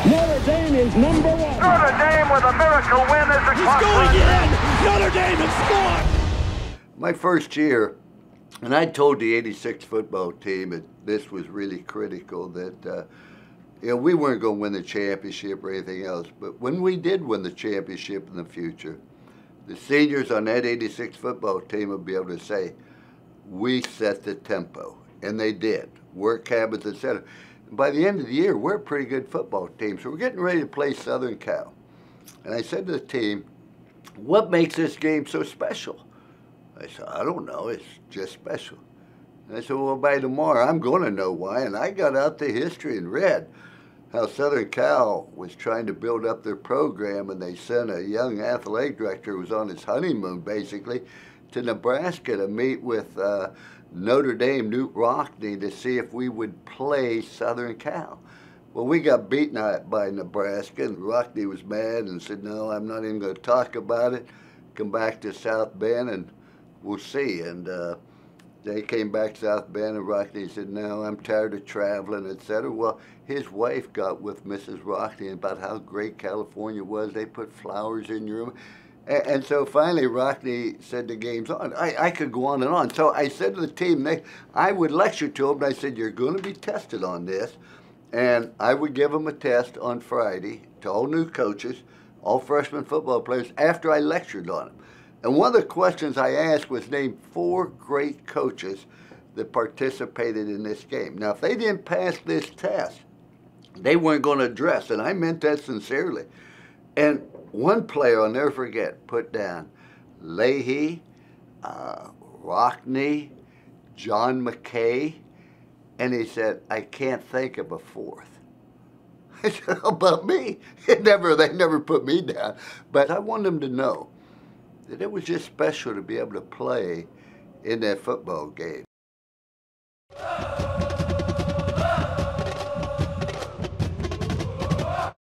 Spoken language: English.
Notre Dame is number one. Notre Dame with a miracle win as a It's going in. Notre Dame has scored. My first year, and I told the '86 football team that this was really critical, that we weren't going to win the championship or anything else. But when we did win the championship in the future, the seniors on that '86 football team would be able to say, we set the tempo. And they did. Work habits, etc. By the end of the year, we're a pretty good football team. So we're getting ready to play Southern Cal. And I said to the team, what makes this game so special? I said, I don't know. It's just special. And I said, well, by tomorrow, I'm going to know why. And I got out the history and read how Southern Cal was trying to build up their program, and they sent a young athletic director who was on his honeymoon, basically, to Nebraska to meet with Notre Dame, Knute Rockne, to see if we would play Southern Cal. Well, we got beaten out by Nebraska, and Rockne was mad and said, no, I'm not even going to talk about it. Come back to South Bend and we'll see. And they came back to South Bend, and Rockne said, no, I'm tired of traveling, etc. Well, his wife got with Mrs. Rockne about how great California was. They put flowers in your room. And so finally, Rockne said the game's on. I could go on and on. So I said to the team, I would lecture to them. I said, you're going to be tested on this. And I would give them a test on Friday to all new coaches, all freshman football players, after I lectured on them. And one of the questions I asked was name 4 great coaches that participated in this game. Now, if they didn't pass this test, they weren't going to address, and I meant that sincerely. And one player I'll never forget put down Leahy, Rockne, John McKay, and he said, I can't think of a 4th. I said, how about me? They never put me down. But I want them to know that it was just special to be able to play in that football game.